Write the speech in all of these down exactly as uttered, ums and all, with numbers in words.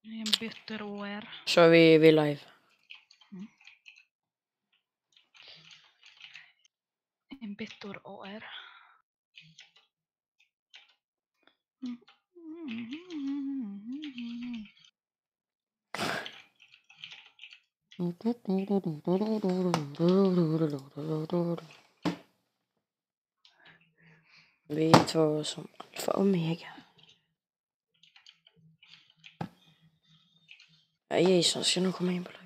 En bitter O R. Så vi, vi live. Mm. En bitter O R. Mm. Vi är två som alfa och omega. Ja, Jason ska nog komma in på live.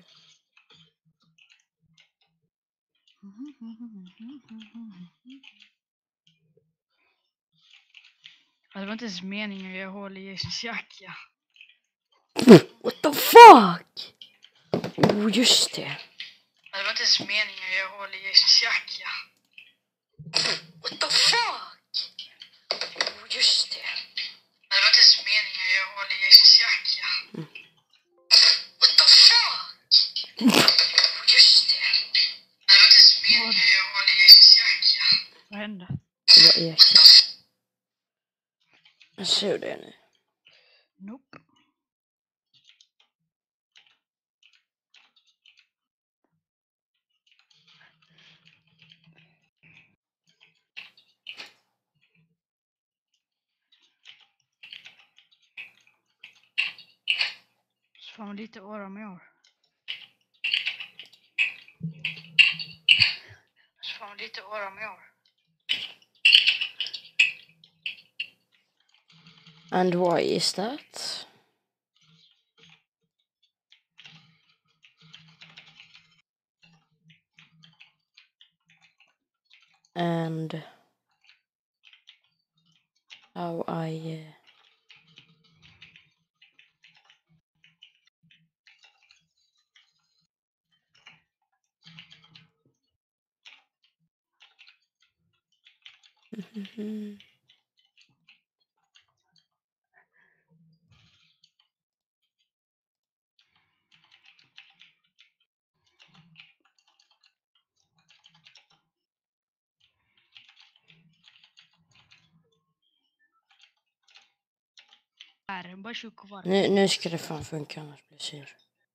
Det var inte ens meningen att göra hål i Jasons jacka. What the fuck? Oh, just det. Det var inte ens meningen att göra hål i Jasons jacka. What the fuck? Oh, just det. Det var inte ens meningen att göra hål i Jasons jacka. What the fuck? Oh, just det. Det var inte ens meningen att göra hål i Jasons jacka. Vad hände? Det var eka. Jag ser det nu. Nope. Så får man lite år om år. Så får man lite år om år. And why is that? And how I... Uh... Mm-hmm. Här, bara tjugo kvar. Nu, nu ska det fan funka, annars blir det sur.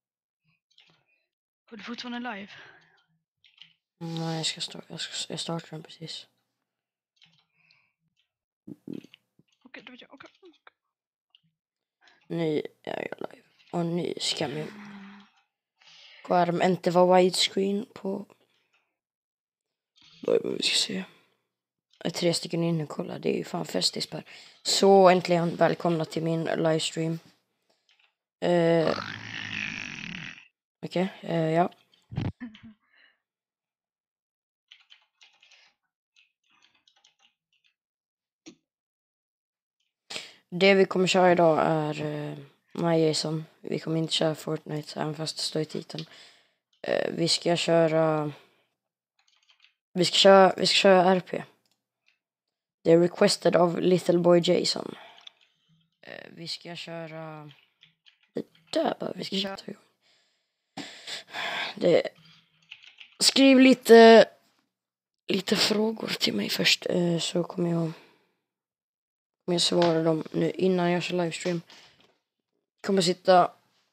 Är du fortfarande live? Nej, jag ska starta, jag, ska, jag startar den precis. Okej, då vet jag. Okej. Nu är jag live. Och nu ska min skärm inte vara widescreen på... Oj, men vi ska se. Tre stycken inne, kolla, det är ju fan festis per. Så äntligen välkomna till min livestream. Uh, Okej, okay, uh, ja. Det vi kommer köra idag är... Uh, nej, Jason. Vi kommer inte köra Fortnite, även fast det står i titeln. Uh, vi ska köra... Vi ska köra, vi ska köra R P. Det är requested av Little Boy Jason. Uh, vi ska köra... Det där bara, vi ska köra... Det... Skriv lite... Lite frågor till mig först, uh, så kommer jag... Kommer jag svara dem nu innan jag kör livestream. Kommer sitta...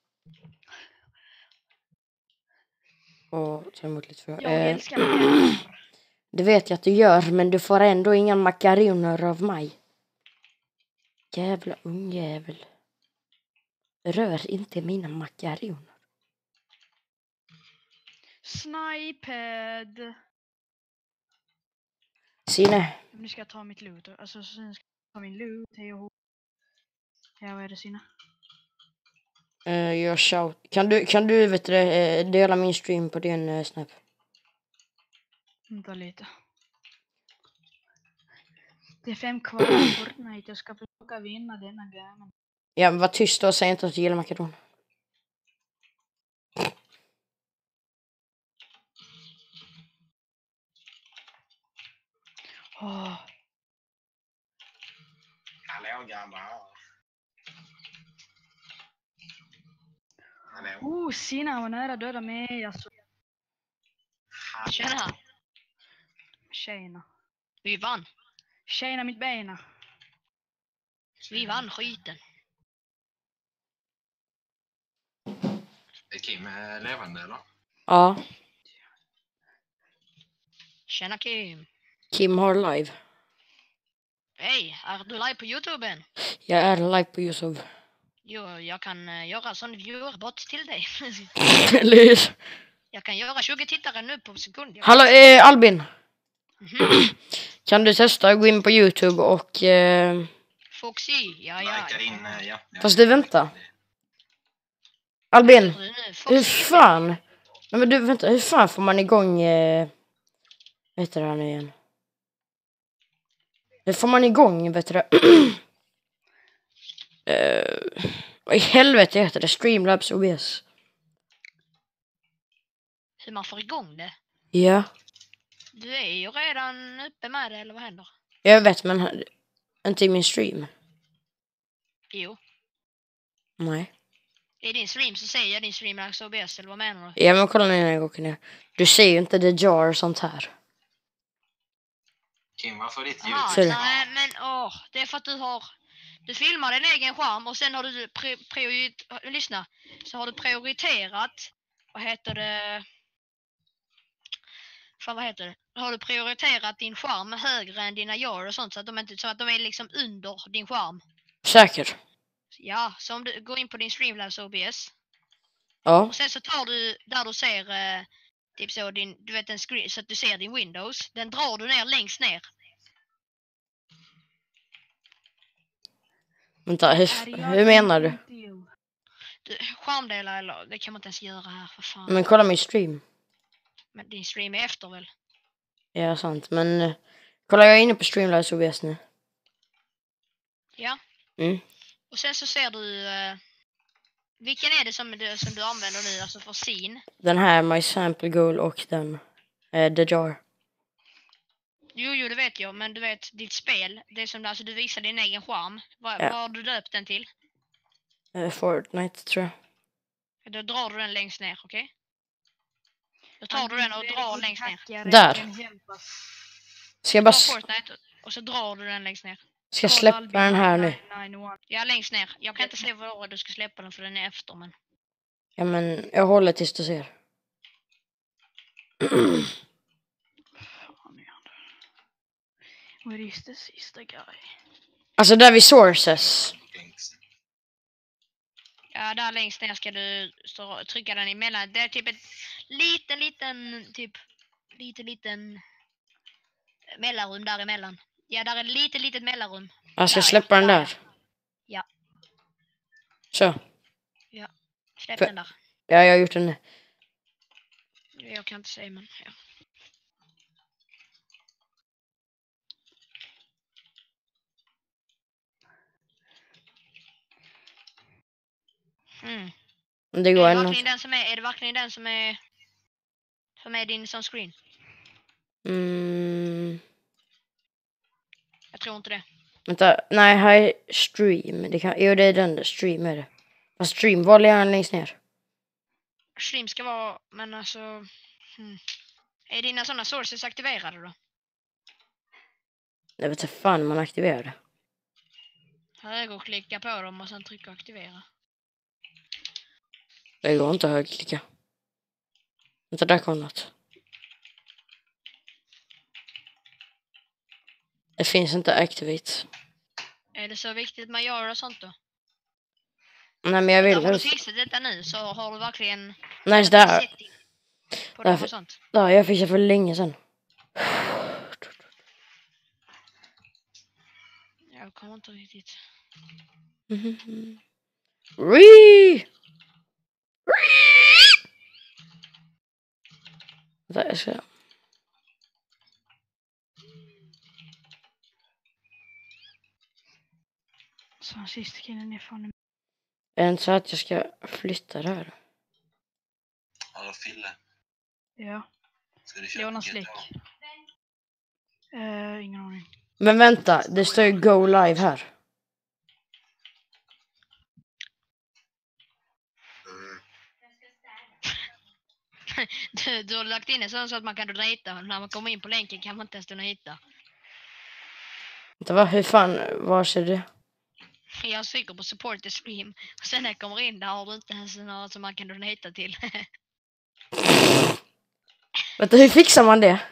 Och ta emot lite frågor. Jag Uh, älskar pengar. Det vet jag att du gör, men du får ändå inga makaroner av mig. Jävla ungjävel. Rör inte mina makaroner. Sniped. Sine. Nu ska jag ta mitt loot. Alltså sen ska jag ta min loot. Hej och hå. Ja, vad är det Sina? Uh, jag shout. Kan du, kan du vet du, uh, dela min stream på din uh, snap? Vänta lite. Det är fem kvar på Fortnite. Jag ska försöka vinna denna gamen. Ja, var tyst och säg inte att du gillar makaron. Åh. Hallå gammal. Hallå. Oh, Sina var nära döda mig. Alltså. Hallå. Tjena, Tjejerna. vi vann. Tjejerna mitt bena. Vi vann skiten. Är Kim eh, levande eller? Ja, Tjena Kim. Kim har live. Hej, är du live på YouTube än? Jag är live på YouTube. Jo, jag kan uh, göra sån viewerbot till dig. Eller hur? Jag kan göra tjugo tittare nu på sekund. Jag Hallå, eh, Albin. Mhm. Kan du testa att gå in på YouTube och... Eh, Foxy, ja ja. Likar in, eh, ja. ja. Fast du, vänta. Albin, Hur nu? Foxy, hur fan? Nej men du, vänta, hur fan får man igång... Eh, vad heter det här nu igen? Hur får man igång, vet du det? uh, vad i helvete heter det? Streamlabs O B S. hur man får igång det? Ja, Du är ju redan uppe med det, eller vad händer? jag vet, men inte i min stream. Jo, Nej. i din stream så säger jag din stream är O B S, eller vad menar du? Ja, men kolla nu när jag går ner. Du ser ju inte the jar och sånt här. Kim, varför ditt ljud? Aha, Ser du? nej men åh, det är för att du har... Du filmar din egen skärm och sen har du pri, priorit, lyssna, så har du prioriterat, vad heter det, fan vad heter det, har du prioriterat din skärm högre än dina jar och sånt så att de inte, så att de är liksom under din skärm. Säker? Ja, så om du går in på din Streamlabs O B S Ja. och sen så tar du där du ser eh, typ så din, du vet en screen, så att du ser din Windows, den drar du ner längst ner. Vänta, hur, hur menar du? Du, skärmdelar eller, det kan man inte ens göra här för fan. Men kolla min stream. Men din stream är efter väl? Ja, sant. Men eh, kolla, jag är inne på Streamlabs O B S nu. Ja. Mm. Och sen så ser du, eh, vilken är det som du, som du använder nu, alltså för scene? Den här, My Sample Goal och den, eh, The Jar. Jo, jo, det vet jag, men du vet, ditt spel, det är som alltså, du visar din egen skärm. Va, Ja. Vad har du döpt den till? Eh, Fortnite, tror jag. Då drar du den längst ner, okej? Okay? Då tar du den och drar längst ner. Där. Ska jag bara... Ta s- Fortnite och så drar du den längst ner. Ska jag släppa den här nu? Ja, längst ner. Jag kan inte se var du ska släppa den för den är efter, men... Ja, men jag håller tills du ser. Where is the sista guy? Alltså där vid sources. Längst. Ja, där längst ner ska du stå, trycka den emellan. Det är typ ett liten, liten, typ, liten, liten mellanrum däremellan. Ja, där är ett litet, litet mellanrum. Jag ska Där, släppa ja. den där. Ja. Så. Släpp För- den där. Ja, jag har gjort den nu. Jag kan inte säga, men ja. Mm. Men det Är går det ändå. verkligen den som är, är det verkligen den som är, som är din som screen? Mm. Jag tror inte det. Vänta, nej, här är stream. Det kan... Jo, det är den där, stream är det. Fast stream var gärna längst ner. Stream ska vara, men alltså... Hmm. Är dina sådana sources aktiverade då? Jag vet inte fan man aktiverar det. Högerklicka på dem och sen trycka aktivera. Det går inte att högerklicka. Vänta, där kom något. Det finns inte activate. Är det så viktigt man gör och sånt då? Nej, men jag vill Har du helst. fixat detta nu så har du verkligen... Nej, där. setting på dem Därför- och sånt. Där, jag fixade för länge sedan. Jag kommer inte riktigt... Mhm. Ree! Ree! Vänta, jag ska... Så den sista killen är från... Är det inte så att jag ska flytta det här? Hallå Fille, Ja, ska du köpa Jonas G T A? Lick. Uh, ingen aning. Men vänta, det står ju go live här. Mm. Du, du har lagt in en sån så att man kan donata. När man kommer in på länken kan man inte ens donata. Vänta, va? Hur fan, var ser det? Jag söker på support the stream. Och sen när jag kommer in där har du inte ens några som man kan donata till. Vänta, hur fixar man det?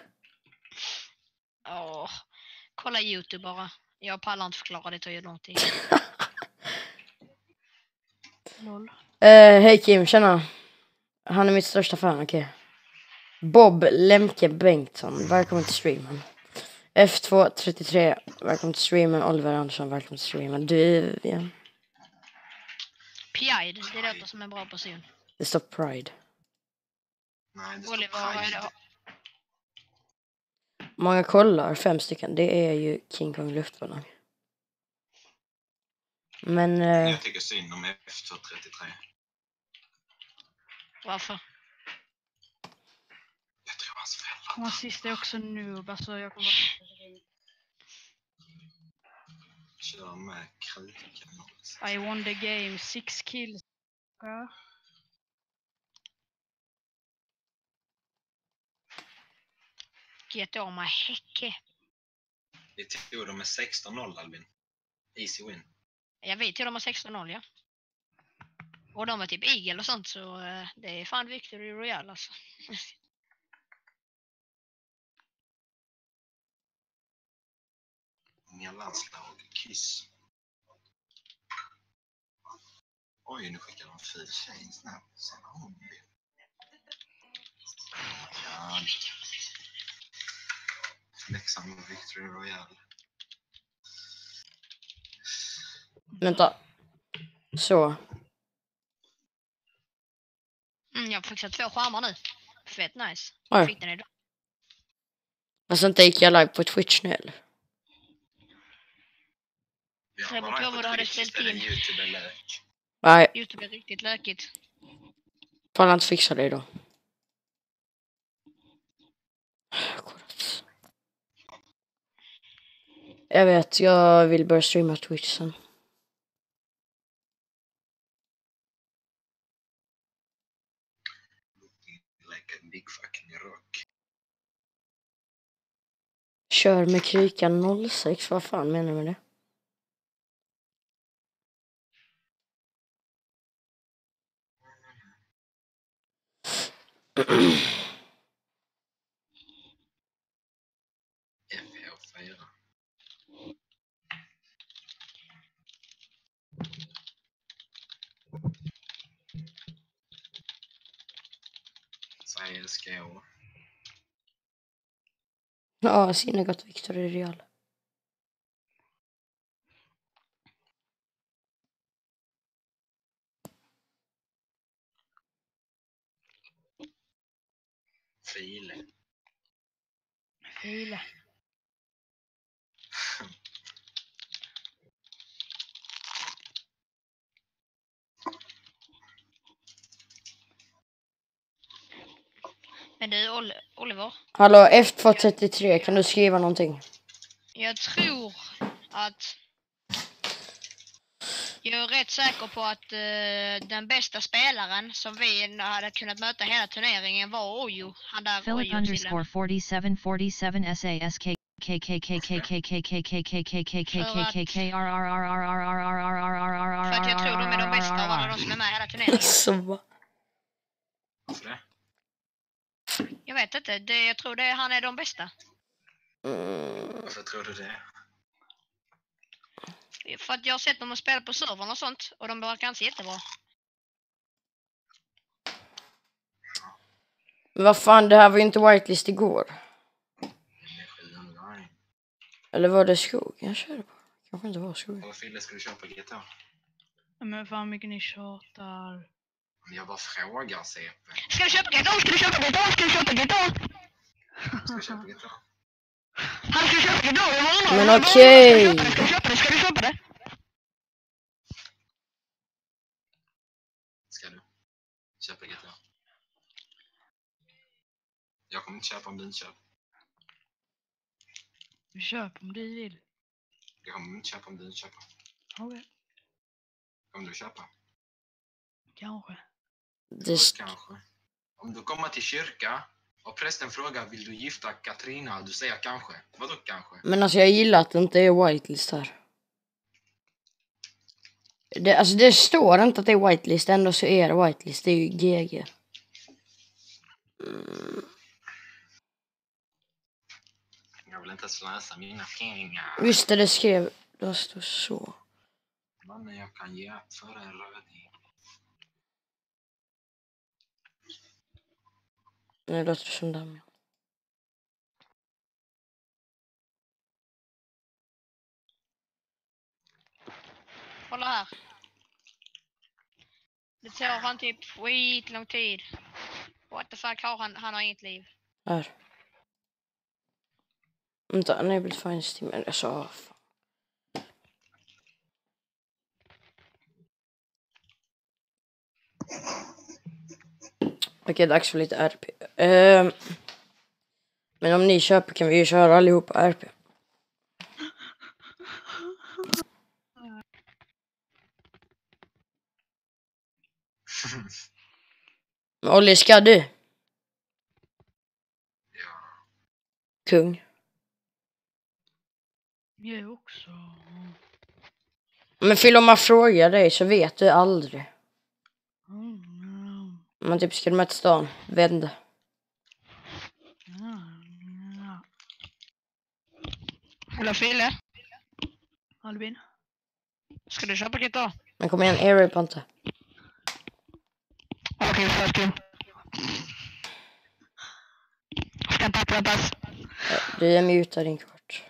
Åh, kolla YouTube bara. Jag pallar inte förklara, det tar ju lång tid. Lol. Eh, hej Kim, tjena. Han är mitt största fan, okej. Okay. Bob Lemke Bengtsson, välkommen till streamen. F två trettiotre, välkommen till streamen. Oliver Andersson, välkommen till streamen. Du, ja. Pride, det låter som en bra person. Det står Pride. Nej, det står Oliver, vad är Pride. det? Många kollar, fem stycken. Det är ju King Kong luftballong. Men... Eh, Jag tycker synd om F två trettiotre. Varför? Jag tror hans föräldrar. Hans sista är också noob, alltså jag kommer bara... Kör med kritiken. I won the game, six kills. Ja. Get on my häcke. Vi tog dem med sexton noll, Albin. Easy win. Jag vet till de har sexton noll, ja. Och de var typ Eagle och sånt, så uh, det är fan Victory Royale alltså. Inga landslag. Kiss. Oj, nu skickar de en fil tjej snabbt. Sen har hon det. Ja. Leksand och Victory Royale. vänta. Så. Mm, jag har fixat två skärmar nu. Fett nice. Oj. Fick den idag. Alltså inte gick jag live på Twitch nu eller? Ja, Det beror man på har vad på du hade Twitch ställt istället in. YouTube eller... Nej, YouTube är riktigt lökigt. pallar inte fixa det idag. Akkurat. Jag vet, jag vill börja streama Twitch sen. Like a big fucking rock. Kör med krikan noll sex, vad fan menar du med det? F H fyra. C S G O. Ja, sinne gott Victor är real. File. Fila. Men du, Ol- Oliver. Hallå, F två trettiotre, kan du skriva någonting? Jag tror att... Jag är rätt säker på att uh, den bästa spelaren som vi hade kunnat möta hela turneringen var Ojo. Han där Philip underscore forty-seven forty-seven S A S K K K K K K K K K K K K K K K R R R R R R R R R R R R. För att jag tror de är de bästa av alla de som är med hela turneringen. Så. Varför det? Jag vet inte, det, jag tror det, han är de bästa. Varför tror du det? För att jag har sett dem spela på servern och sånt, och de verkar inte jättebra. Men vad fan, det här var ju inte whitelist igår. Energi online. Eller var det skog? Jag körde på. Kanske inte var skog. Vad Fille, ska du köpa G T A? Men fan mycket ni tjatar. Jag bara frågar C P. Ska du köpa G T A? Ska du köpa G T A? Ska du köpa G T A? Ska du köpa G T A? Han ska köpa G T A! Men okej. Ska du köpa det? Ska du köpa det? Ska du köpa G T A? Jag kommer inte köpa om du inte köper. Köp om du vill. Jag kommer inte köpa om du inte köper. Okej. Kommer du köpa? Kanske. Det sk- Kanske. Om du kommer till kyrka och prästen frågar, vill du gifta Katrina? Du säger kanske. Vadå kanske? Men alltså jag gillar att det inte är whitelist här. Det, alltså det står inte att det är whitelist, ändå så är det whitelist. Det är ju G G. Mm. Jag vill inte slösa mina pengar. Visst är det skrev, det står så. Men jag kan ge upp för en röding. Nu låter det som damm. Kolla här. Det tar han typ skit lång tid. What the fuck har han? Han har inget liv. Här. Vänta, enable find Steam. Eller så. Fan. Okej, dags för lite R P. Uh, men om ni köper kan vi ju köra allihopa R P. Men Olli, ska du? Ja. Kung. Jag också. Men Phil, om man frågar dig så vet du aldrig. Mm. Man typ ska möta stan. Vänd. Ja. Hallå Fille, Albin. ska du köpa G T A? Men kom igen, Air på inte. Okej, först du. Ska jag tappa pass? Du är mutad din kort.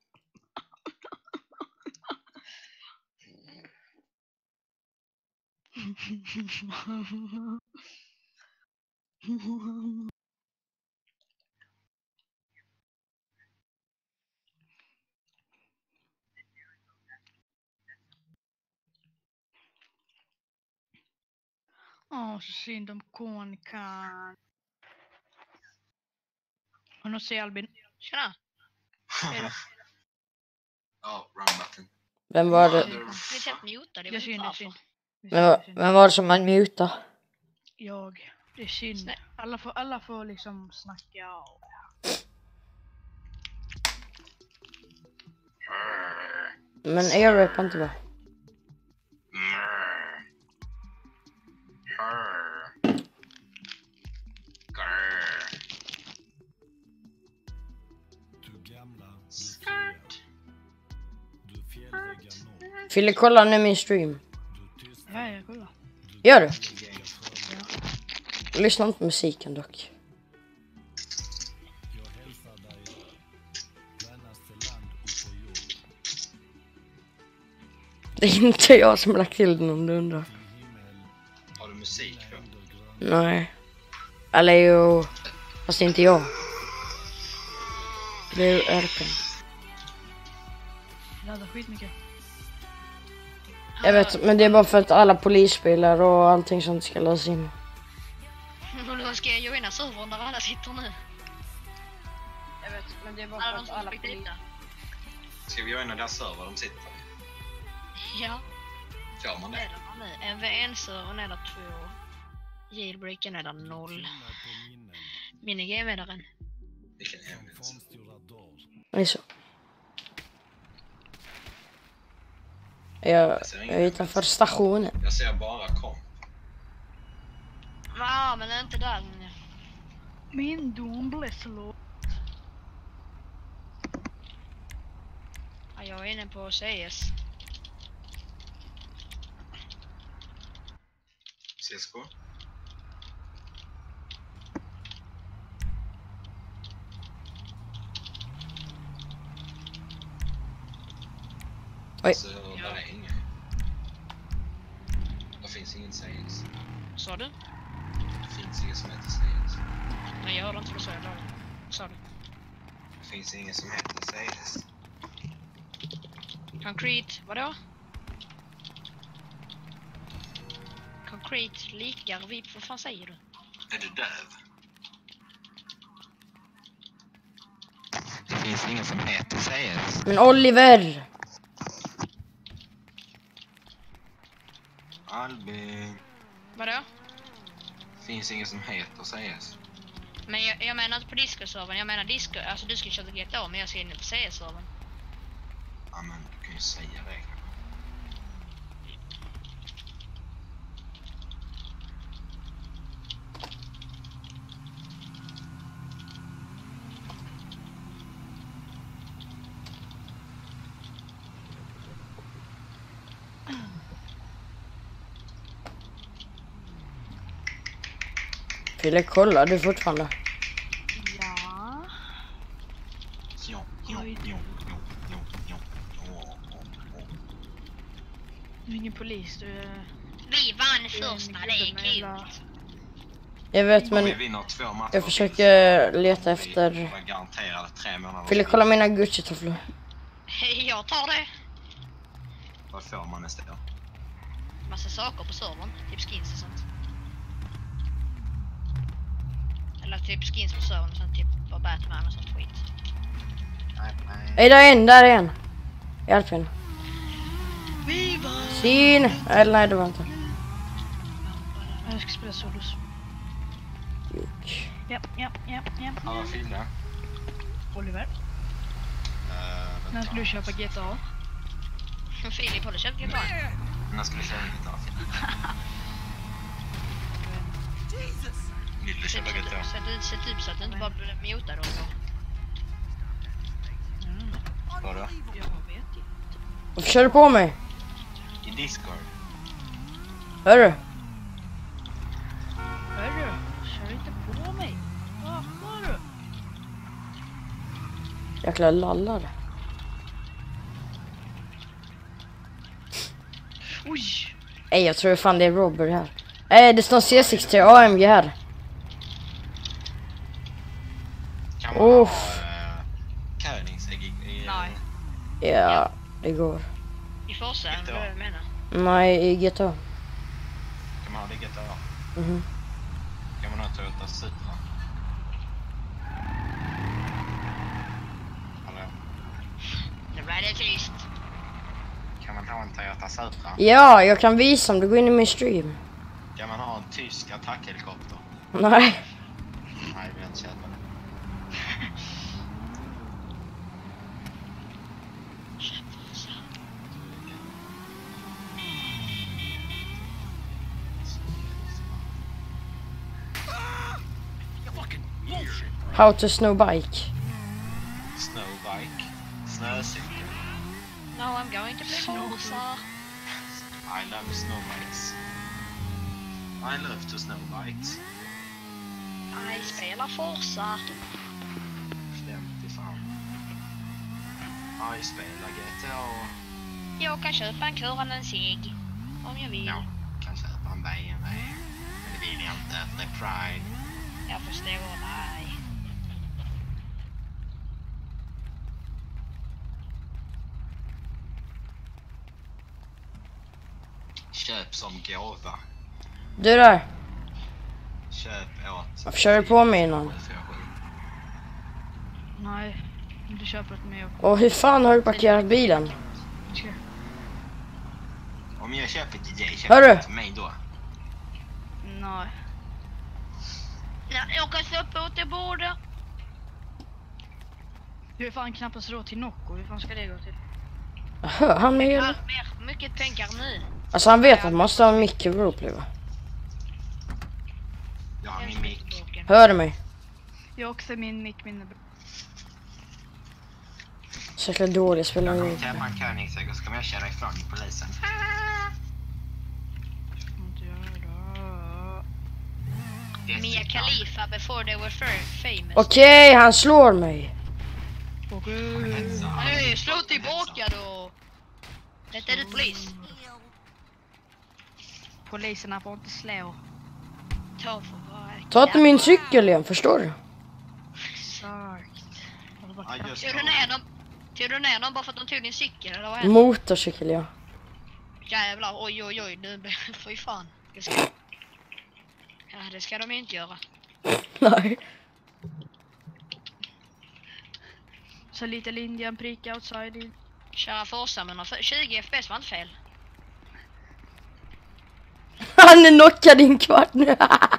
Åh, så synd om konkan. Och nu ser Albin. Tjena. Ja, run button. Vem var det? Vi är helt mutade, Det är jag vet synd, inte det är varför. synd. Det är Vem var, synd. vem var det som man mutade? Jag. Det är synd. Snä- Alla får, alla får liksom snacka och... Men Air på inte va? Fille, kolla nu min stream. Ja, jag kollar. Gör du? Lyssna inte på musiken dock. Det är inte jag som lagt till den om du undrar. Har du musik då? Nej. Eller jo. Fast inte jag. Det är ju R P. Laddar skitmycket. Jag vet, men det är bara för att alla polisbilar och allting sånt ska laddas in. Då ska jag joina servern där alla sitter nu. Jag vet, men det är bara Alla de som fick dit. Ska vi joina deras server de sitter i? Ja, Får man det det? är det nu. En V N-servern är där två. Jailbreaken är där noll. Minigame är där en. Vilken hemlis. Det är så. Jag, jag är utanför stationen. Jag ser bara kom. Ja, men det är inte där. Min dom blev slå. Ja, jag är inne på C S. C S K? Oj. Så där är ingen. Det finns ingen C S. Sa du? Det finns ingen som heter C S. Nej, jag hörde inte vad du sa. Jag hörde. Sa du? Det finns ingen som heter C S. Concrete, vadå? Concrete likar vi, vad fan säger du? Är du döv? Det finns ingen som heter C S. Men Oliver! Albin. Vadå? Det finns ingen som heter C S. Men jag, jag menar inte på Disco-servern, jag menar Disco, alltså du ska köra G T A men jag ska in på C S-servern. Ja men du kan ju säga det. Fille, kollar du fortfarande? Ja. Jo, jo, jo, jo, jo, jo. Åh, åh, åh. Du är ingen polis, du är... Vi vann du är en första, gubbe det är med kul. jävla- Jag vet, Om vi men vinner två matcher... jag försöker leta Vi efter... var garanterade tre månader. Fille, kolla mina Gucci-tofflor. Jag tar det. Vad får man nästa år? Massa saker på servern, typ skins och sånt. Eller typ skins på servern och sånt, typ bara Batman och sånt skit. Nej, nej. Nej, där är en, där är en. Hjälp henne. Viva! Sin! Eller nej, det var inte. Jag ska spela solos. Juk. Japp, japp, japp, japp. Hallå Fille. Oliver, Uh, när ska du köpa G T A? Filip, har du köpt gitarr? När ska du köpa gitarr Fille? Vill du köpa gitarr? Sätt ut så att du inte bara blir mutad då. Mm. Vadå? Jag vet inte. Varför kör du på mig? I Discord. Hörru? Hörru, kör inte på mig. Vad var du? Jäkla lallar. Oj! Nej, jag tror fan det är Robert här. Nej, det står C sextio A M G här. Kan man Uff. ha uh, Königsegg i... i Nej. Ja, det går. I Forza, G T A. vad du menar? Nej, i G T A. Kan man ha det i G T A? Mhm. Kan man ha Toyota Supra? Hallå? Nu blir det tyst. Kan man ha en Toyota Supra? Ja, jag kan visa om du går in i min stream. Kan man ha en tysk attackhelikopter? Nej. Nej, jag vill inte köpa det. How to snow bike. Snowbike. Snöcykel. No, I'm going to play Forza. I love snowbikes. I love to snowbikes. I spelar Forza. Flämt fan. I spelar G T A. Jag kan köpa en kurande cigg. Om jag vill. Ja, kan köpa en B M W. Men det vill jag inte. Det är Pride. Jag förstår dig. Köp som gåva. Du där. Köp åt. Varför kör du på mig innan? Nej, du köper ett med Och hur fan har du parkerat bilen? och... Om jag köper till dig, köper Hörru. du till mig då? Nej. Ja, jag kan köpa åt det båda. Du är fan knappast råd till Nocco, hur fan ska det gå till? Hör han mig Ja, eller? mer, mycket pengar nu. Alltså han vet att man måste ha en mick i Roleplay, va? Jag har min mick. Hör du mig? Jag har också min mick, min är bra. Så jäkla dålig spelar Jag jag. kommer köpa en Königsegg och så kommer jag köra ifrån polisen. Inte göra. Mia Khalifa before they were fir- famous. Okej, han slår mig. Okej. Nej, slå tillbaka då. Detta är du polis. Poliserna får inte slå. Ta för vara. Ta inte min cykel igen, förstår du? Exakt. Jag bara Ja, knappt- just Tog du ner dem? Tog du ner dem bara för att de tog din cykel eller vad hände? Motorcykel, ja. Jävlar, oj oj oj, nu fy fan. Det ska... Ja, det ska de ju inte göra. Nej. Så lite Indian prick outside in. Köra Forza med några tjugo F P S var inte fel. Han är knockad i en kvart nu.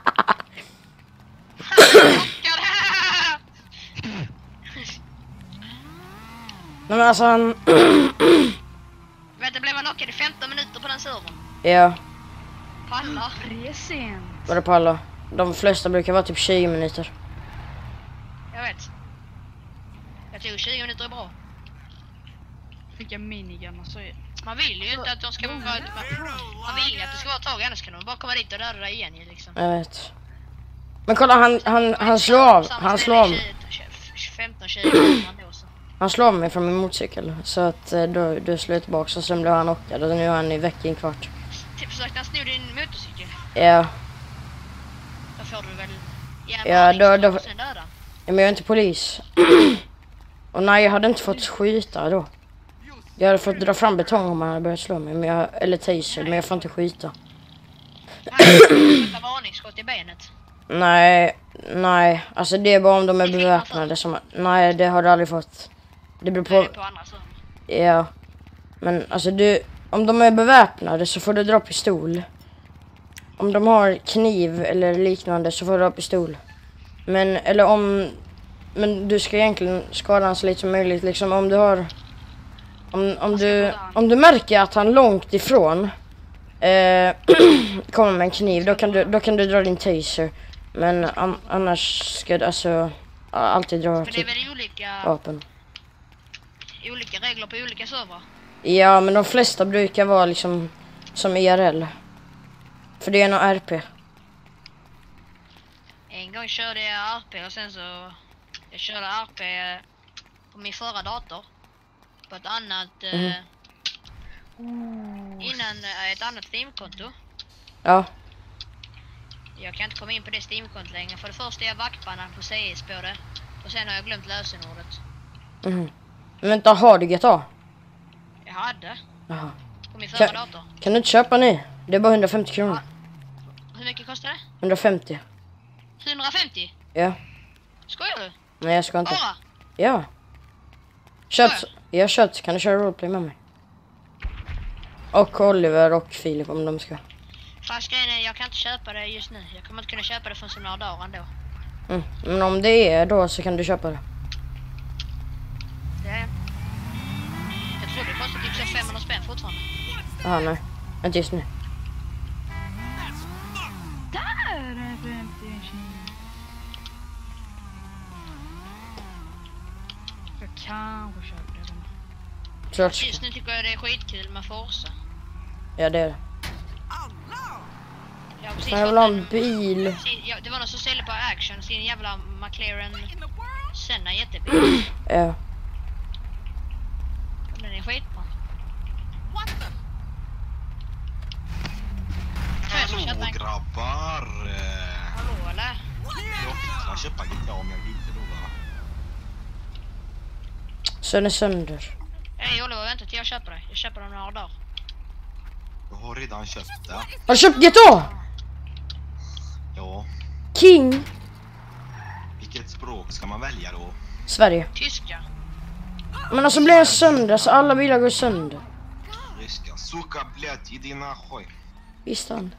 Nej men alltså han... Vet du, blev man knockad i femton minuter på den servern. Ja, Pallar. Present. vadå på alla? De flesta brukar vara typ tjugo minuter. Jag vet. Jag tror tjugo minuter är bra. Fick jag minigun och så... Man vill ju inte att de ska vara... Man, man vill ju att det ska vara ett tag, annars kan de bara komma dit och döda dig igen ju liksom. Jag vet. Men kolla, han, han, han slår av, han slår av, femton tjugo timmar då så. han slår av mig från min motorcykel. Så att eh, då, då slår jag tillbaka och sen blev han knockad och nu är han i väck i en kvart. Typ försökte han sno din motorcykel. Ja, Då får du väl... Ja, då- då- då... Sen döda. men jag är inte polis. Och nej, jag hade inte fått skjuta då. Jag hade fått dra fram betong om han hade börjat slå mig, men jag, eller taser, men jag får inte skjuta. Han varningsskott i benet. Nej, nej, alltså det är bara om de är beväpnade som... Nej, det har du aldrig fått. Det beror På, på... på andra sidan. Ja, men alltså du... Om de är beväpnade så får du dra pistol. Om de har kniv eller liknande så får du dra pistol. Men, eller om... Men du ska egentligen skada han så lite som möjligt, liksom om du har... Om, om, du, om du märker att han långt ifrån eh, kommer med en kniv, då kan, du, då kan du dra din taser. Men an, annars ska du alltså alltid dra Men det är typ väl olika, vapen. olika regler på olika servrar? Ja, men de flesta brukar vara liksom som I R L. För det är nog R P. En gång körde jag R P och sen så... Jag körde R P på min förra dator. På ett annat... Mhm. Eh, innan eh, ett annat Steam-konto. Ja, Jag kan inte komma in på det Steam-kontot längre. För det första är jag vaktbannad på C S på det. Och sen har jag glömt lösenordet. mhm. Men vänta, har du G T A? Jag hade. Jaha. På min förra Kan- dator. Kan du inte köpa ny? Det är bara hundrafemtio kronor. Hur mycket kostar det? hundrafemtio. hundrafemtio? Ja. Skojar du? Nej, jag ska inte. Bara? Ja. Kött. Ska Jag kött. Kan du köra roleplay med mig? Och Oliver och Filip om de ska. Fast grejen är, jag kan inte köpa det just nu. Jag kommer inte kunna köpa det förrän om några dagar ändå. Mm. Men om det är då så kan du köpa det. Det är... Jag tror det kostar typ så femhundra spänn fortfarande. Jaha, nej. Inte just nu. Där är femtio kilo. Jag kanske köper det. då. Tror att... Just nu tycker jag det är skitkul med Forza. Ja, det är det. Jag har precis Jag vill fått ha en... en bil. Sin, ja, det var någon som ställde på Action sin jävla McLaren Senna jättebil. Ja. Den är skitbra. Hallå grabbar! Eh, Hallå eller? Jag kan köpa G T A om jag vill det då va? Sen är sönder. Hej Oliver, vänta till jag köper det. Jag köper den några dagar. Jag har redan köpt det. Har du köpt G T A? Ja. King. Vilket språk ska man välja då? Sverige. Tyska. Men alltså blir den sönder så alla bilar går sönder. Ryska. Suka blять i dina skoj. Visst han.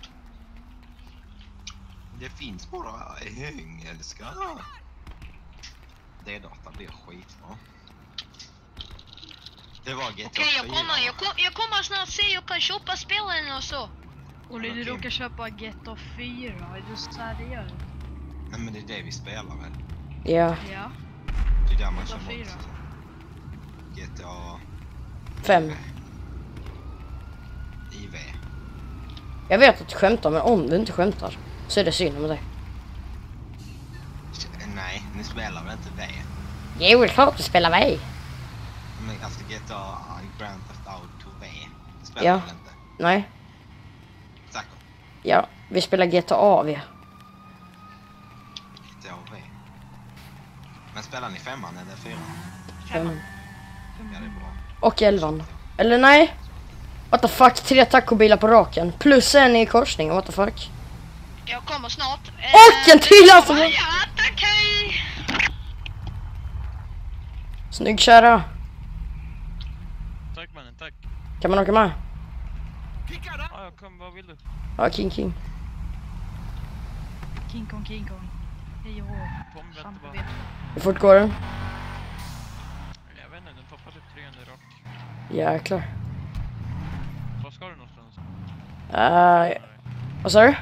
Det finns bara engelska. Det data blir skitbra. Det var G T A Okej, jag fyra, kommer, jag, va? kom, jag kommer snart se, jag kan köpa spelen och så. Olle, du Okej. råkar köpa G T A fyra. Är du seriös? Nej men det är det vi spelar väl? Ja. Ja. Det är där man G T A kör fyra. bort G T A Fem. I V. Jag vet att du skämtar, men om du inte skämtar så är det synd om dig. Nej, ni spelar väl inte V? Jo, det är klart du spelar mig. Men alltså G T A Grand Theft Auto V. Det spelar Ja. väl inte? Nej. Säkert. Ja, vi spelar G T A V. G T A V. Men spelar ni femman eller fyran? Fem. Ja, det är bra. Och elvan. Eller nej. What the fuck, tre tacobilar på raken. Plus en i korsningen, what the fuck. Jag kommer snart. Och en till alltså! Ja, tack, hej! Snygg köra. Tack mannen, tack. Kan man åka med? Ja, jag kom, vad vill du? Ja, king king. King Kong, King Kong. Hej och hå. Tom, vänta bara. Samarbete. Hur fort går den? Jag vet inte, den toppar typ trehundra rakt. Jäklar. Var ska du någonstans? Uh, vad sa du?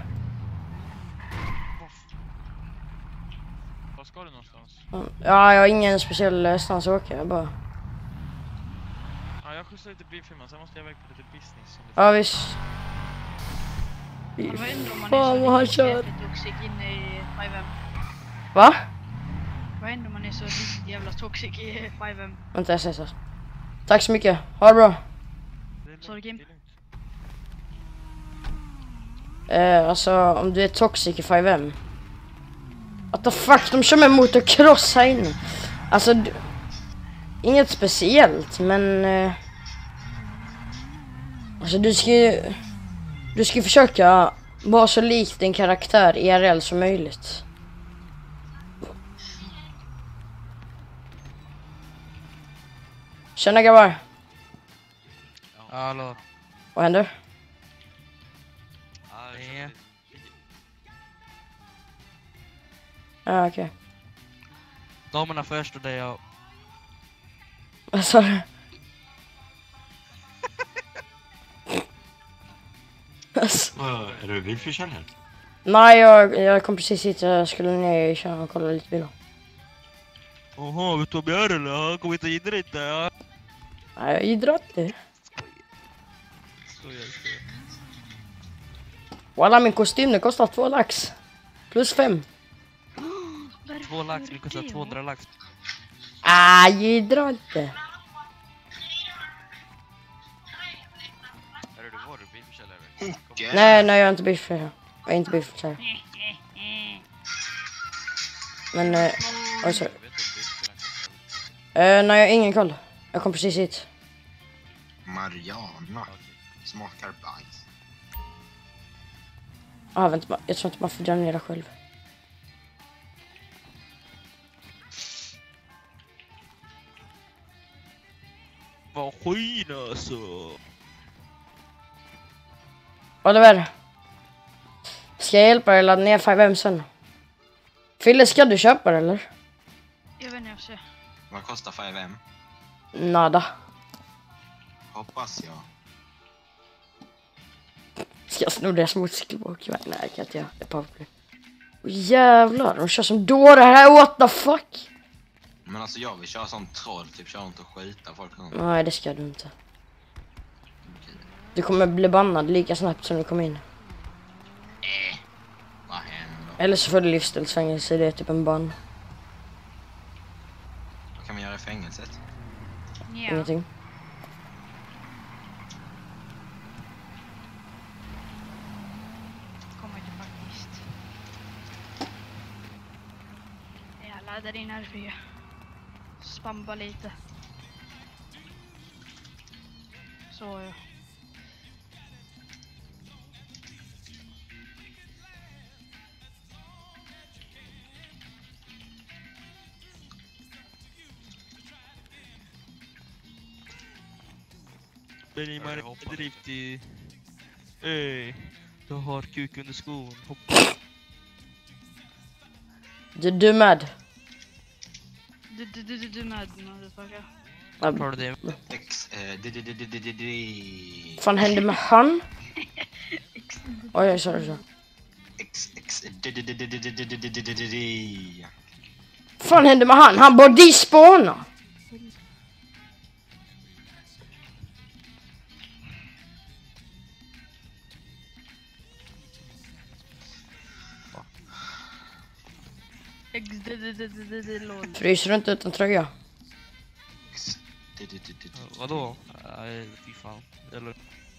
Var ska du någonstans? Ja, jag har ingen speciell stans att åka, jag bara... Ja, jag skjutsar lite bilfilmen, sen måste jag iväg på lite business. Som det Ja, visst. Fy Man vet inte om man fan är vad han så kör. riktigt toxic inne i five M. Va? Vad händer om man är så riktigt jävla toxic i five M? Vänta, jag säger så. Tack så mycket. Ha det bra. Det är lugnt, Sorry, Kim. det är lugnt. Eh, alltså, om du är toxic i five M. What the fuck, de kör med motocross här inne. Alltså, du, inget speciellt, men... Eh, alltså, du ska ju... Du ska försöka vara så lik din karaktär I R L som möjligt. Tjena grabbar, Hallå. vad händer? Ja, jag Nej. känner Ja, ah, okej. Okay. Damerna först och det jag... Vad sa du? Alltså, Vad, är du bilförsäljare? nej, jag, jag kom precis hit. Jag skulle ner i kön och kolla lite bilar. Jaha, vet du vad jag gör eller? Han kommer inte hit inte. Ja. Nej, jag idrottar. Skojar, skojar. Walla, min kostym den kostar två lax. Plus fem. Två lax, det kostar tvåhundra lax. Ah, jag idrottar. Är du vår bilförsäljare? Hoke! Nej, nej, jag är inte bilförsäljare. Jag är inte bilförsäljare. Men, eh, oj, sorry. Jag vet inte, bilförsäljaren kostar. Eh, nej, jag har ingen koll. Jag kom precis hit. Mariana. Smakar bajs. Ah, vänta, bara. Jag tror inte man får dra ner det själv. Vad skit alltså. Oliver. Ska jag hjälpa dig att ladda ner five M sen? Fille, ska du köpa det eller? Jag vet inte, jag ser. Vad kostar five M? Nada. Hoppas jag. Ska jag sno deras motorcykel bak? Nej, nej, jag kan inte göra. Det är powerplay. Åh, jävlar, de kör som dårar här. What the fuck? Men alltså jag vill köra sån troll, typ köra runt och skjuta folk. Nej, det ska du inte. Du kommer bli bannad lika snabbt som du kom in. Vad händer? Eller så får du livstidsfängelse, det är typ en ban. Vad kan man göra i fängelset? Ja. Ingenting. Kommer inte faktiskt. Jag laddar in R P. Spamba lite. Så ja. Men i Jag man hoppar drift i... Ey. Du har kuk under skon. Hoppa. Du, du är med. Du, du, du, du, du med motherfucker. Ja, Tar du det? X, eh, d- d- d- d- d- d- d- vad fan hände med han? Oj, jag sa det så. X, X, d- d- d- d- d- d- d- d- d- d- d- d- Vad fan hände med han? Han body spawna. X, d, d, d, d, d, d, lol. Fryser du inte utan tröja? X, d- d- d- d- d- Vadå? Nej, fy fan. Eller...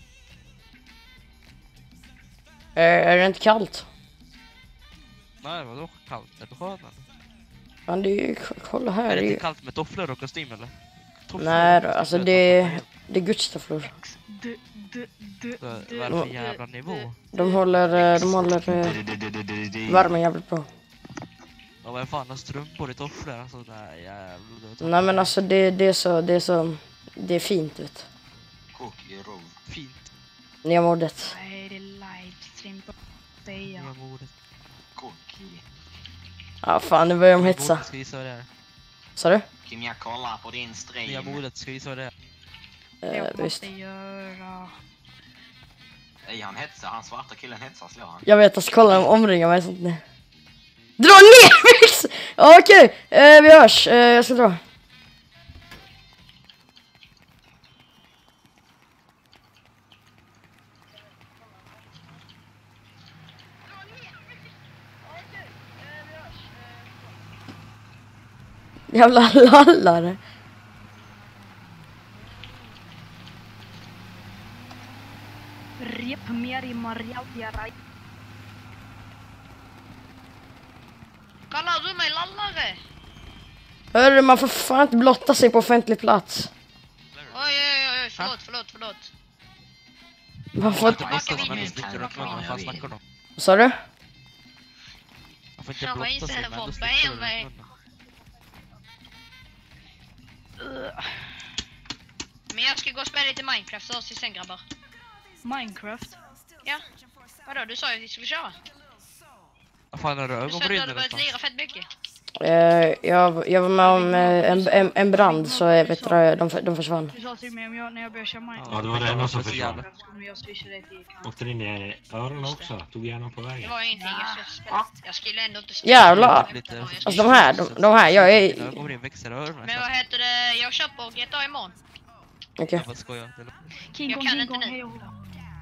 Är, är det inte kallt? Nej, vadå kallt? Är det skönt eller? Fan, det är ju, kolla här. Är Det det är ju, inte kallt med tofflor och kostym eller? Tofflor nej, och då, kostym, alltså det det, är är- det är gudstofflor. D, d, d, Vad d, vad är det för d, jävla d, nivå? De håller, eh, de håller eh, d- d- d- d- d- d- värmen jävligt bra. Ja, vad fan har strumpor i tofflor? Alltså, nej jävlar. Nej men alltså det, det är så, det är så, det är fint vet Kok i rov. Fint. du. Nya modet. Vad är det livestream på Nya Beja? modet. Kok i. Ja fan, nu börjar de Nya hetsa. modet, ska visa vad det är. Sa du? Kim, jag kollar på din Nya stream. modet, ska visa vad det är. Eh, Jag visst. måste göra... Ej, han hetsar. Han svarta killen hetsar, slår han. Jag vet, alltså kolla de omringar mig sånt nu. Dra ner Vix! Ja, okej, eh, vi hörs. Eh, jag ska dra. Jävla lallare. Rep meri marjaudiarai. Kallar du mig lallare? Hörru, man får fan inte blotta sig på offentlig plats. Oj, oj, oj, förlåt, förlåt, förlåt. Man får inte... Vad Blotta sig vi men nu? det sticker runt munnen. Vad fan snackar du om? Vad sa du? Man får inte Ja, vad blotta inser sig jag men från det sticker runt mig? munnen. Men jag ska gå och spela lite Minecraft så oss sen grabbar. Minecraft. Ja. Vadå, du sa ju att vi skulle köra. Vad fan har du Du sa att du ögonbryn hade börjat någonstans? lira fett mycket. Eh, jag, jag var med om eh, en, en, en brand så jag vet du, de, de försvann. Du sa till mig om jag, när jag började köra Minecraft. Ja, det var det enda som så jävla- försvann. Så kommer jag swisha dig till kan. Åkte det in i öronen också? Tog hjärnan på Det vägen? var ju ingenting, jag skulle spela. Jag skulle ändå inte spela. Jävlar! Lite- Jag skulle- Alltså de här, de, de här, jag är... Dina ögonbryn växer i öronen. Men vad heter det, jag köper G T A imorgon. Okej. Jag bara skojar. Det är- King Jag Kong, kan King inte Kong, nu. hej och hå.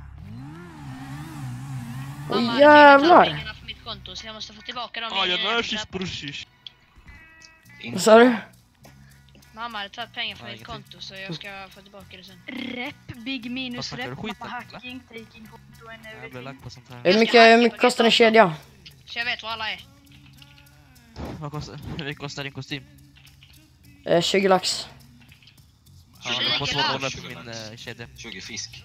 Åh, Mamma hade tydligen jävlar. tagit pengarna från mitt konto så jag måste få tillbaka dem. Ja, i- jag nörsis brorsis. Vad sa du? Mamma hade tagit pengar från Ja, mitt ingenting. konto så jag ska få tillbaka det sen. Rep, big minus Vad snackar rep, du skit mamma om, eller? hacking, taking konto and Jag blir everything. lagd på sånt här. Hur mycket, hur mycket kostar en kedja? Så jag vet var alla är. Vad kostar, hur mycket kostar din kostym? Eh, tjugo lax. Ja, det kostar två dollar för min uh, kedja. tjugo fisk.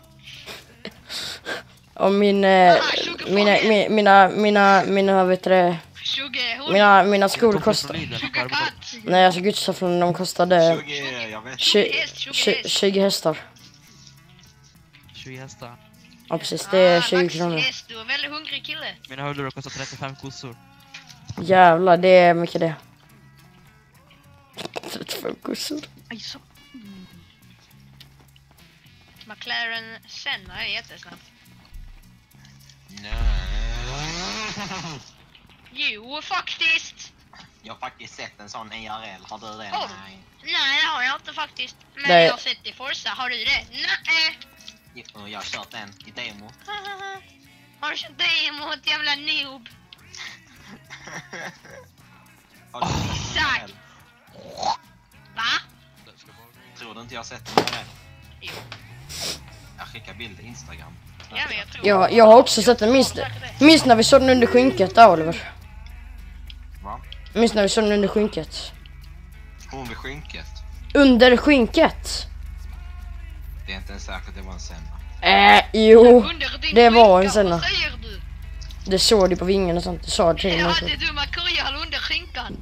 Och min... Eh, mina, mi- mina, mina, mina, vet du det, tjugo hund. mina, mina skor Toppen kostar... från Lidl, tjugo varje dag. katt. Nej, alltså gudstoflen, de kostade tjugo, jag vet. tjugo, tjugo hästar. tjugo hästar. Ja precis, det är Ah, tjugo Max, kronor. yes, du är väldigt hungrig kille. Mina hörlurar kostar trettiofem kossor. Jävlar, det är mycket det. trettiofem kossor. Aj, så. McLaren Senna är jättesnabb. Nej. Jo, faktiskt. Jag har faktiskt sett en sån I R L. Har du det? Har du? Nej. Nej, det har jag inte faktiskt. Men Nej. jag har sett i Forza. Har du det? Nej. Jo, jag har kört den i demo. Har du kört demo, ett jävla noob? Har du sett den I R L? Va? Tror du inte jag har sett den I R L? Jo. Jag skickar bild till Instagram. Ja, men jag tror... Jag, jag har också sett den, minst, minst när vi såg den under skynket där, Oliver. Va? Minst när vi såg den under skynket. Hon vid skynket. Under skynket! Det är inte ens säkert det var en Senna. Äh, jo. Under din det var en skinka, Senna. Vad säger du? Det såg du på vingen och sånt. Det sa till Jag mig. hade dumma kurjal under skinkan.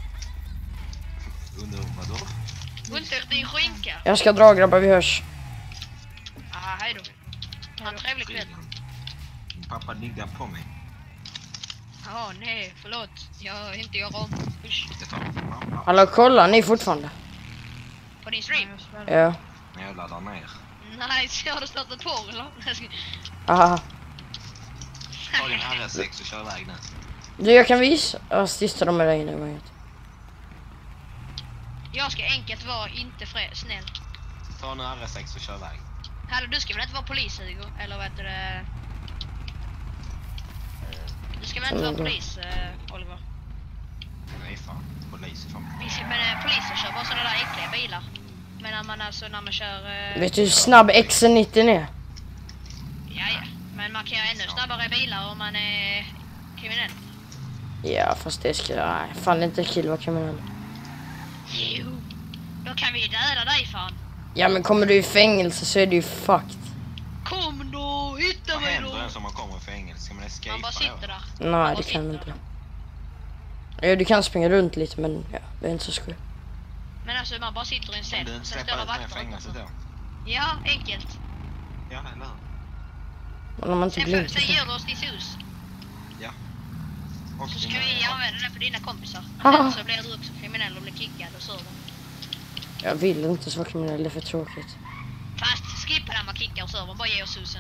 Under vadå? Under din skinka. Jag ska dra grabbar, vi hörs. Ah, hej då. Ha en trevlig kväll. Min pappa diggar på mig. Jaha, nej, förlåt. Jag inte gör om. Usch. Det tar mamma Hallå, kolla ni fortfarande? På din stream? Ja. när jag laddar ner. Nice, har du startat porr eller? Aha. Ta din R S sex och kör iväg nu. Du, jag kan visa. Jag sista dem med dig nu. Vad heter. Jag ska enkelt vara inte frä- snäll. Ta en R S sex och kör iväg. Hallå, du ska väl inte vara polis, Hugo? Eller vad heter det? Du ska väl inte vara polis, eh, Oliver? Nej fan, polis är fan. Vi ska, men eh, poliser kör bara sådana där äckliga bilar. Men man alltså när man kör... Eh, Vet du hur snabb X nittio är? ja, ja. Men man kan göra ännu snabbare bilar om man är kriminell. Ja, fast det ska... Nej, fan det är inte kul vara kriminell. Jo. Då kan vi döda dig fan. Ja, men kommer du i fängelse så är du ju fucked. Kom då, hitta Vad mig händer då. ens om man kommer för engelska? Ska man Man escapa bara sitter då? där. Nej, det kan du inte. Ja, du kan springa runt lite, men ja, det är inte så skoj. Men alltså man bara sitter i en Kan cell. du Sen inte står släppa det ut mig i vakter fängelset utanför. då? Ja, enkelt. Ja, eller hur? Men om man inte Sen, blir för, sen ger du oss ditt hus. Och Så ska dina- vi använda det för dina kompisar. Haha. Så blir du också kriminell och blir kickad och så. Jag vill inte så vara kriminell, det är för tråkigt. Fast skippa när man kickar och servern. Bara ge oss husen.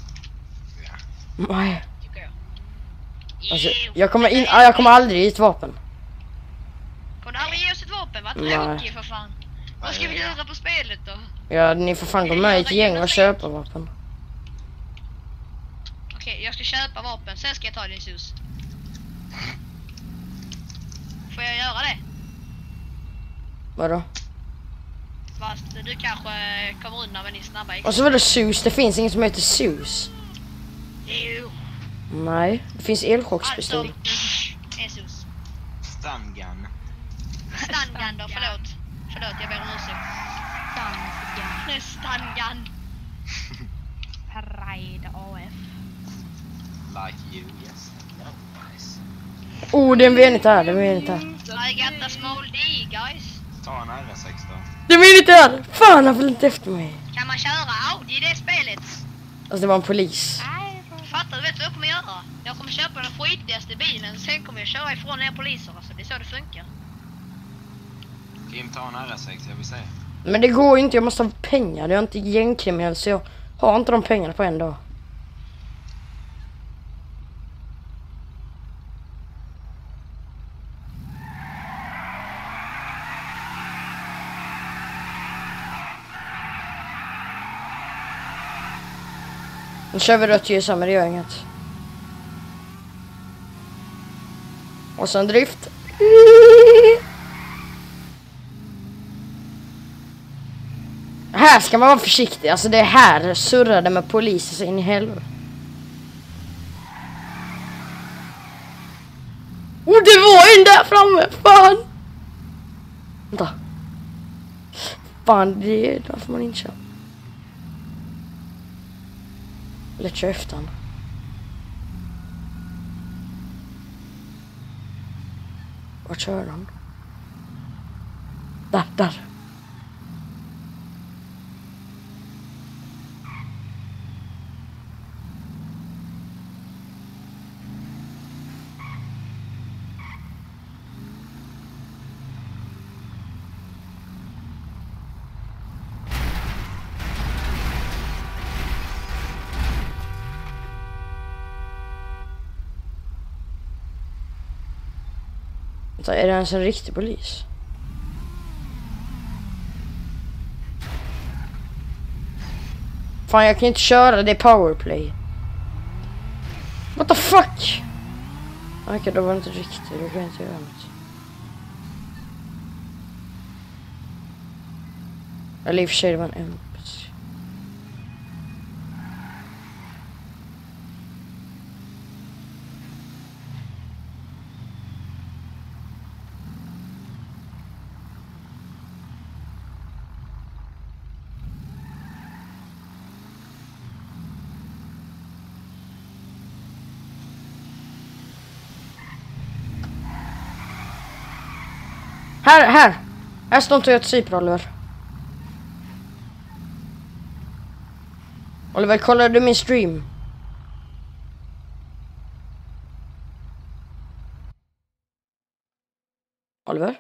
Nej. Tycker jag. Alltså, Jo, jag kommer, men in, det ah, är- jag kommer aldrig i ett vapen. Kommer du aldrig ge oss ett vapen? Vad Nej. tråkigt för fan. Vad ska vi göra på spelet då? Ja, ni får fan gå med i ett gäng och köpa vapen. Okej, jag ska köpa vapen. Sen ska jag ta din hus. Får jag göra det? Vadå? Fast du kanske kommer undan med din snabba Och så var det sus. Det finns inget som heter sus. Jo. Nej, det finns elchockspistol. Alltså, Jesus. Stungun. Stungun då, förlåt. Förlåt, jag ber om ursäkt. Stungun. Det är stungun. Pride A F. Like you, yes. No, nice. Oh, det är en venit här. Det är en venit här. I got the small D, guys. Ta en R sex då. Det är en venit här! Fan, han följde inte efter mig. Kan man köra Audi i det spelet? Alltså, det var en polis. Fattar du, vet du vad jag kommer göra? Jag kommer köpa den skitigaste bilen, sen kommer jag köra ifrån er poliser. Alltså, det är så det funkar. Kim, ta en R sex, jag vill se. Men det går ju inte, jag måste ha pengar. Jag är inte gängkriminell så jag har inte de pengarna på en dag. Nu kör vi rött ljus här, men det gör inget. Och sen drift. Här ska man vara försiktig. Alltså det här surrade med poliser så in i helvete. Oh, det var en där framme. Fan. Vänta. Fan, det där får man inte köra. Lätt köra efter han. Vart kör han? Där, där. Så är det ens en riktig polis? Fan, jag kan inte köra, det är powerplay. What the fuck? Okej, okay, då var det inte riktigt, då kan jag inte göra något. Eller i och för sig, det var en M. Här, här! Här står inte jag ett Cypern, Oliver. Oliver, kollar du min stream? Oliver?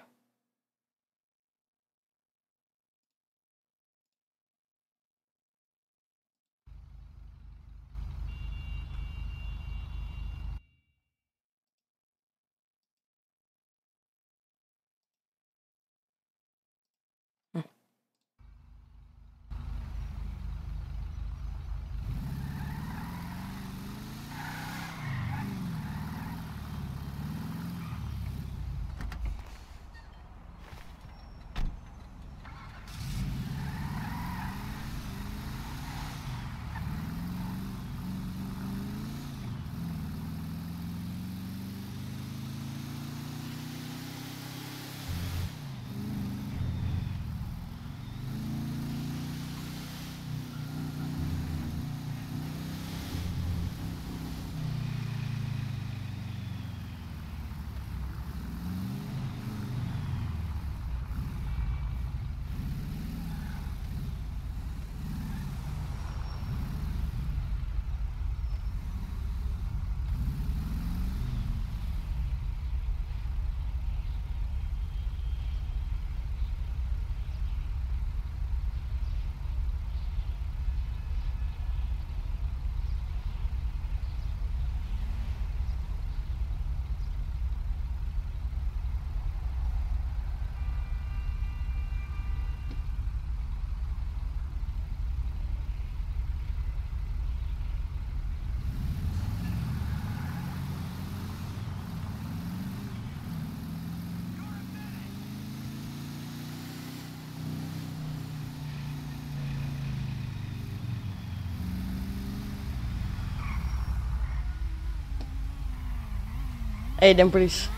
Hej, det är en polis.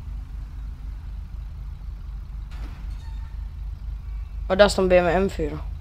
Och där står B M W M fyra.